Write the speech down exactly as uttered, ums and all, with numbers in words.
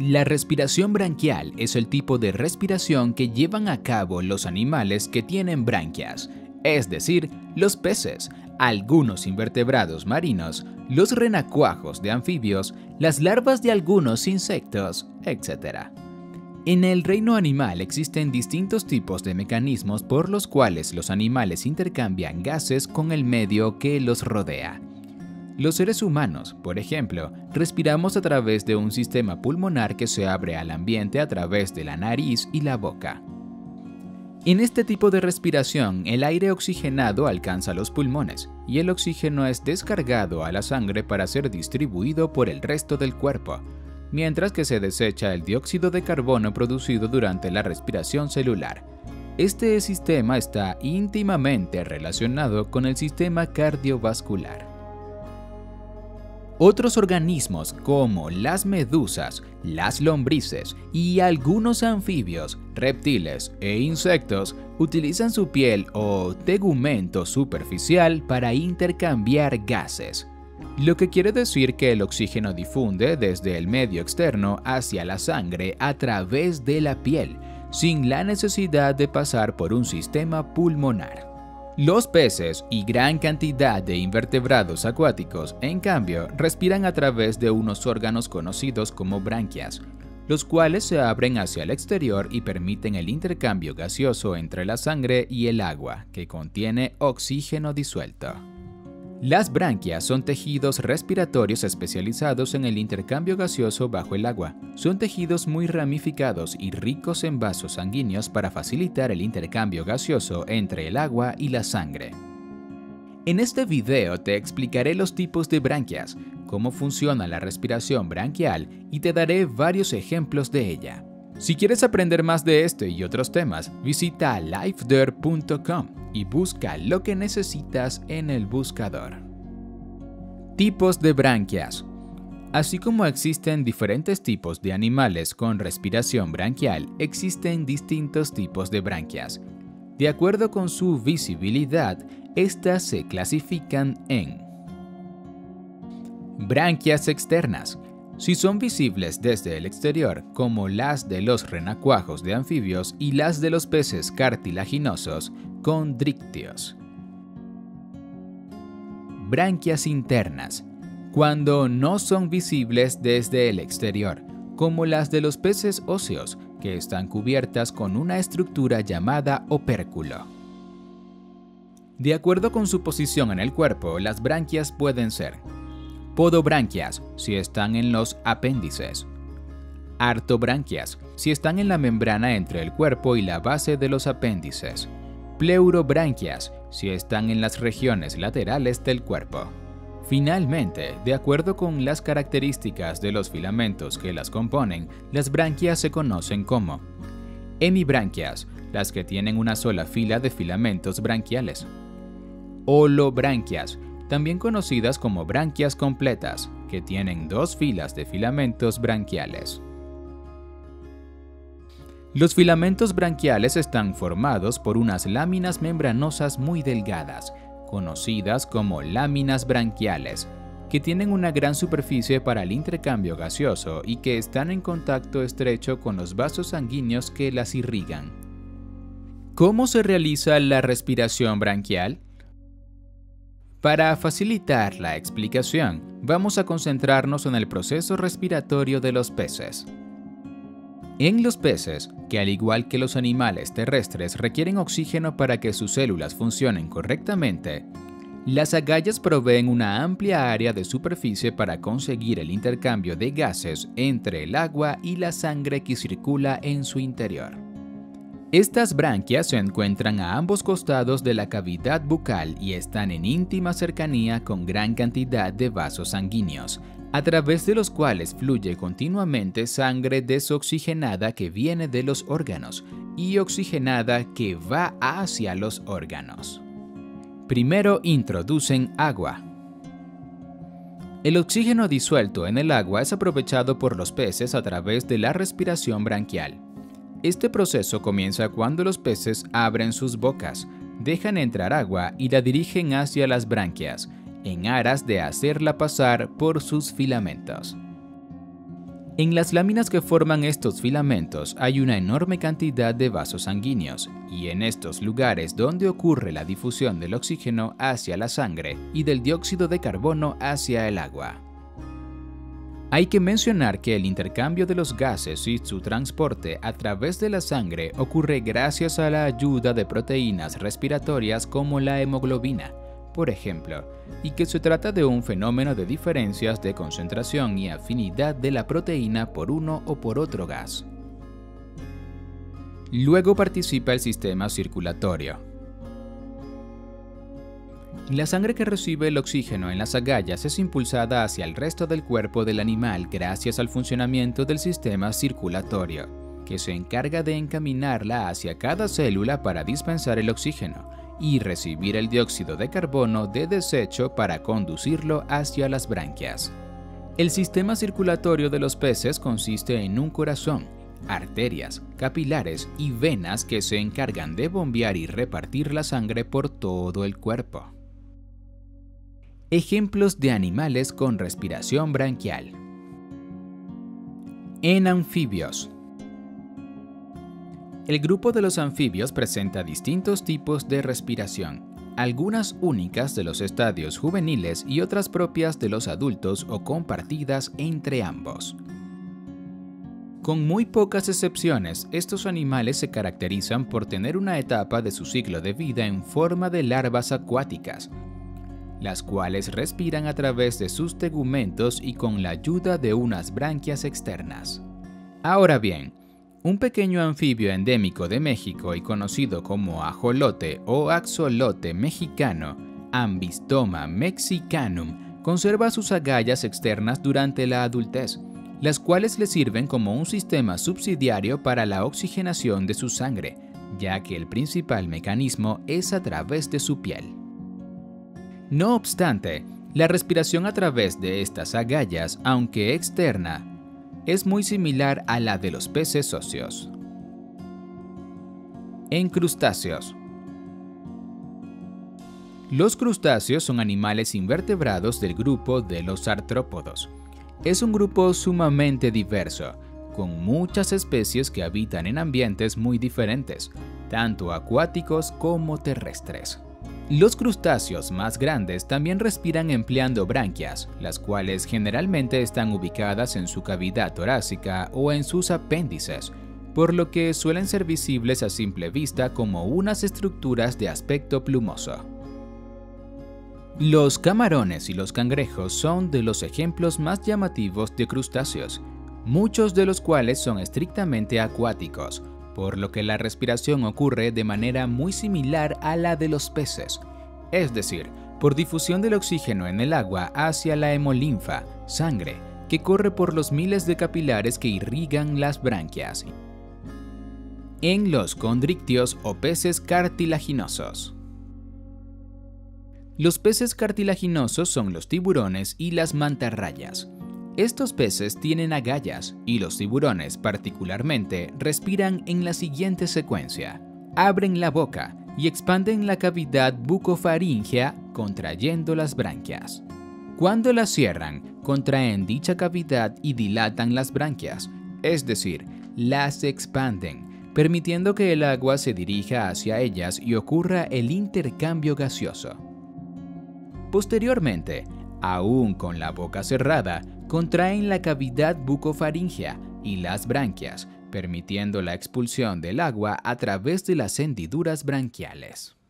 La respiración branquial es el tipo de respiración que llevan a cabo los animales que tienen branquias, es decir, los peces, algunos invertebrados marinos, los renacuajos de anfibios, las larvas de algunos insectos, etcétera. En el reino animal existen distintos tipos de mecanismos por los cuales los animales intercambian gases con el medio que los rodea. Los seres humanos, por ejemplo, respiramos a través de un sistema pulmonar que se abre al ambiente a través de la nariz y la boca. En este tipo de respiración, el aire oxigenado alcanza los pulmones y el oxígeno es descargado a la sangre para ser distribuido por el resto del cuerpo, mientras que se desecha el dióxido de carbono producido durante la respiración celular. Este sistema está íntimamente relacionado con el sistema cardiovascular. Otros organismos como las medusas, las lombrices y algunos anfibios, reptiles e insectos utilizan su piel o tegumento superficial para intercambiar gases, lo que quiere decir que el oxígeno difunde desde el medio externo hacia la sangre a través de la piel, sin la necesidad de pasar por un sistema pulmonar. Los peces y gran cantidad de invertebrados acuáticos, en cambio, respiran a través de unos órganos conocidos como branquias, los cuales se abren hacia el exterior y permiten el intercambio gaseoso entre la sangre y el agua, que contiene oxígeno disuelto. Las branquias son tejidos respiratorios especializados en el intercambio gaseoso bajo el agua. Son tejidos muy ramificados y ricos en vasos sanguíneos para facilitar el intercambio gaseoso entre el agua y la sangre. En este video te explicaré los tipos de branquias, cómo funciona la respiración branquial y te daré varios ejemplos de ella. Si quieres aprender más de este y otros temas, visita lifedare punto com y busca lo que necesitas en el buscador. Tipos de branquias. Así como existen diferentes tipos de animales con respiración branquial, existen distintos tipos de branquias. De acuerdo con su visibilidad, estas se clasifican en branquias externas. Si son visibles desde el exterior, como las de los renacuajos de anfibios y las de los peces cartilaginosos, condrictios. Branquias internas. Cuando no son visibles desde el exterior, como las de los peces óseos, que están cubiertas con una estructura llamada opérculo. De acuerdo con su posición en el cuerpo, las branquias pueden ser podobranquias, si están en los apéndices; artobranquias, si están en la membrana entre el cuerpo y la base de los apéndices; pleurobranquias, si están en las regiones laterales del cuerpo. Finalmente, de acuerdo con las características de los filamentos que las componen, las branquias se conocen como hemibranquias, las que tienen una sola fila de filamentos branquiales; holobranquias, también conocidas como branquias completas, que tienen dos filas de filamentos branquiales. Los filamentos branquiales están formados por unas láminas membranosas muy delgadas, conocidas como láminas branquiales, que tienen una gran superficie para el intercambio gaseoso y que están en contacto estrecho con los vasos sanguíneos que las irrigan. ¿Cómo se realiza la respiración branquial? Para facilitar la explicación, vamos a concentrarnos en el proceso respiratorio de los peces. En los peces, que al igual que los animales terrestres requieren oxígeno para que sus células funcionen correctamente, las agallas proveen una amplia área de superficie para conseguir el intercambio de gases entre el agua y la sangre que circula en su interior. Estas branquias se encuentran a ambos costados de la cavidad bucal y están en íntima cercanía con gran cantidad de vasos sanguíneos, a través de los cuales fluye continuamente sangre desoxigenada que viene de los órganos y oxigenada que va hacia los órganos. Primero introducen agua. El oxígeno disuelto en el agua es aprovechado por los peces a través de la respiración branquial. Este proceso comienza cuando los peces abren sus bocas, dejan entrar agua y la dirigen hacia las branquias, en aras de hacerla pasar por sus filamentos. En las láminas que forman estos filamentos hay una enorme cantidad de vasos sanguíneos, y en estos lugares donde ocurre la difusión del oxígeno hacia la sangre y del dióxido de carbono hacia el agua. Hay que mencionar que el intercambio de los gases y su transporte a través de la sangre ocurre gracias a la ayuda de proteínas respiratorias como la hemoglobina, por ejemplo, y que se trata de un fenómeno de diferencias de concentración y afinidad de la proteína por uno o por otro gas. Luego participa el sistema circulatorio. La sangre que recibe el oxígeno en las agallas es impulsada hacia el resto del cuerpo del animal gracias al funcionamiento del sistema circulatorio, que se encarga de encaminarla hacia cada célula para dispensar el oxígeno y recibir el dióxido de carbono de desecho para conducirlo hacia las branquias. El sistema circulatorio de los peces consiste en un corazón, arterias, capilares y venas que se encargan de bombear y repartir la sangre por todo el cuerpo. Ejemplos de animales con respiración branquial. En anfibios. El grupo de los anfibios presenta distintos tipos de respiración, algunas únicas de los estadios juveniles y otras propias de los adultos o compartidas entre ambos. Con muy pocas excepciones, estos animales se caracterizan por tener una etapa de su ciclo de vida en forma de larvas acuáticas, las cuales respiran a través de sus tegumentos y con la ayuda de unas branquias externas. Ahora bien, un pequeño anfibio endémico de México y conocido como ajolote o axolote mexicano, Ambystoma mexicanum, conserva sus agallas externas durante la adultez, las cuales le sirven como un sistema subsidiario para la oxigenación de su sangre, ya que el principal mecanismo es a través de su piel. No obstante, la respiración a través de estas agallas, aunque externa, es muy similar a la de los peces óseos. En crustáceos. Los crustáceos son animales invertebrados del grupo de los artrópodos. Es un grupo sumamente diverso, con muchas especies que habitan en ambientes muy diferentes, tanto acuáticos como terrestres. Los crustáceos más grandes también respiran empleando branquias, las cuales generalmente están ubicadas en su cavidad torácica o en sus apéndices, por lo que suelen ser visibles a simple vista como unas estructuras de aspecto plumoso. Los camarones y los cangrejos son de los ejemplos más llamativos de crustáceos, muchos de los cuales son estrictamente acuáticos, por lo que la respiración ocurre de manera muy similar a la de los peces, es decir, por difusión del oxígeno en el agua hacia la hemolinfa, sangre, que corre por los miles de capilares que irrigan las branquias. En los condrictios o peces cartilaginosos. Los peces cartilaginosos son los tiburones y las mantarrayas. Estos peces tienen agallas y los tiburones particularmente respiran en la siguiente secuencia. Abren la boca y expanden la cavidad bucofaríngea contrayendo las branquias. Cuando las cierran, contraen dicha cavidad y dilatan las branquias, es decir, las expanden, permitiendo que el agua se dirija hacia ellas y ocurra el intercambio gaseoso. Posteriormente, aún con la boca cerrada, contraen la cavidad bucofaríngea y las branquias, permitiendo la expulsión del agua a través de las hendiduras branquiales.